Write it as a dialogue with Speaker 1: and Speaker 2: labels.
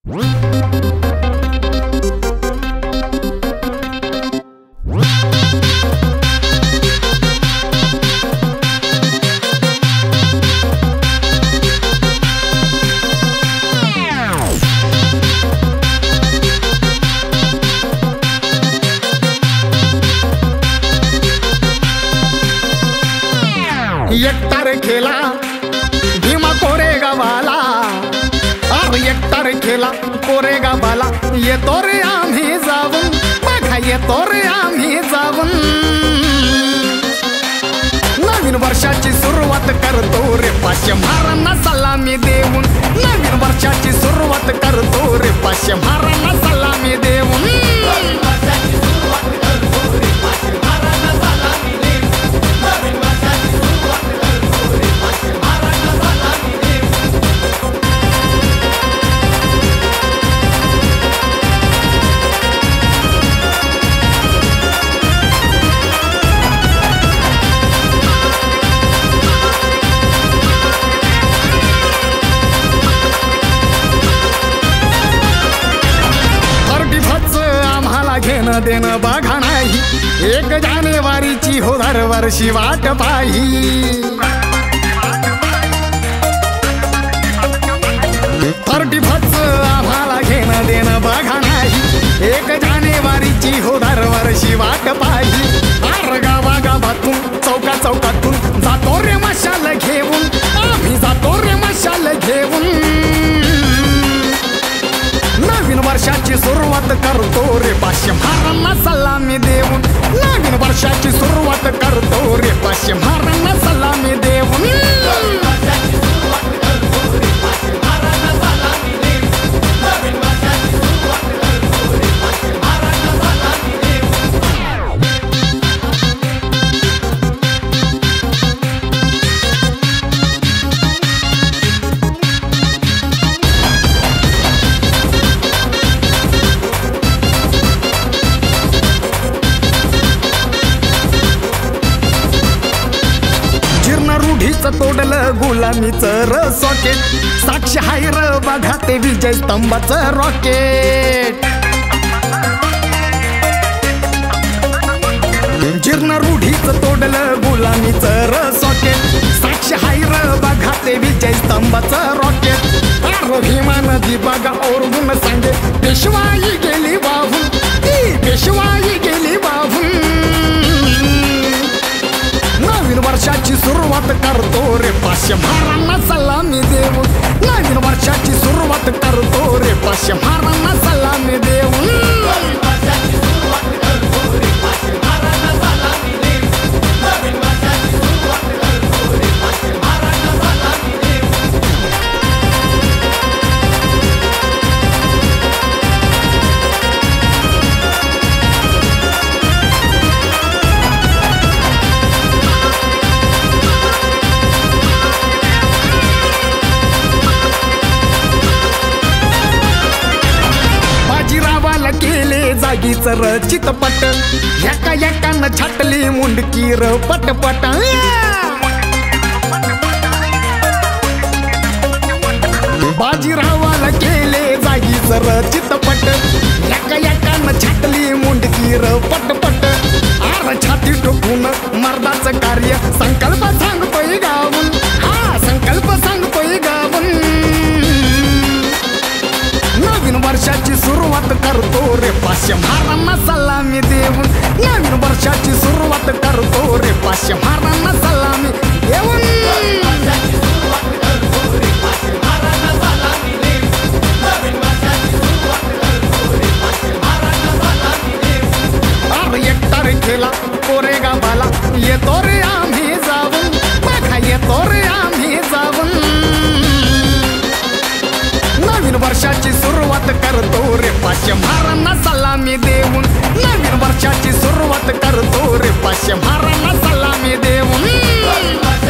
Speaker 1: एक तारखेला भीमा कोरेगावाला, अरे एक तारखेला कोरेगावाला येतो रे आम्ही जाऊन, बघा येतो रे आम्ही जाऊन. नवीन वर्षाची सुरुवात करतो रे पाचशे महारांना सलामी देऊन. नवीन वर्षाची सुरुवात करतो रे पाचशे महारांना सलामी देऊन. घेणं देणं बघा नाही, 1 जानेवारीची हो दरवर्षी वाट पाही. 31 आम्हाला घेणं देणं बघा नाही, 1 जानेवारीची हो दरवर्षी वाट पाही. आर गावागावातून चौका चौकातून जातो रे मशाल घेऊन, आम्ही जातो रे मशाल घेऊन. नवीन वर्षाची सुरुवात करतो रे पाचशे महारांना सलामी देऊन. नवीन वर्षाची सुरुवात करतो रे पाचशे महारांना सलामी देऊन. तोडलं गुलामीचं र सॉकेट, साक्ष हाय र बघा ते विजय स्तंभाचं रॉकेट. जीर्ण रूढीचं तोडलं गुलामीचं र सॉकेट, साक्ष हाय र बघा ते विजय स्तंभाचं रॉकेट. अरे भीमा नदी बघा ओरडून सांगे, पेशवाई गेली वाहून, ती पेशवाई गेली वाहून. नवीन वर्षाची सुरुवात करतो रे पाचशे महारांना सलामी देऊन. नवीन वर्षाची सुरुवात करतो रे पाचशे महारांना सलामी देऊन. जागीच र चितपट, एका एकानं छाटली मुंडकी र पटपट. बाजीरावाला केले जागीच र चितपट, एका एकानं छाटली मुंडकी र पटपट. आर छाती टोकून मर्दाचं कार्य संकल्प सांगतोय गावून, हा संकल्प सांगतोय गावून. नवीन वर्षाची सुरुवात करतो रे पाचशे महारांना सलामी देऊन. नवीन वर्षाची सुरुवात करतो रे पाचशे महारांना सलामी देऊन. अरे 1 तारखेला कोरेगावाला येतो रे आम्ही जाऊन, बघा येतो रे आम्ही जाऊन. नवीन वर्षाची सुरुवात करतो रे पाचशे महारांना सलामी देऊन. नवीन वर्षाची सुरुवात करतो रे पाचशे महारांना सलामी देऊन.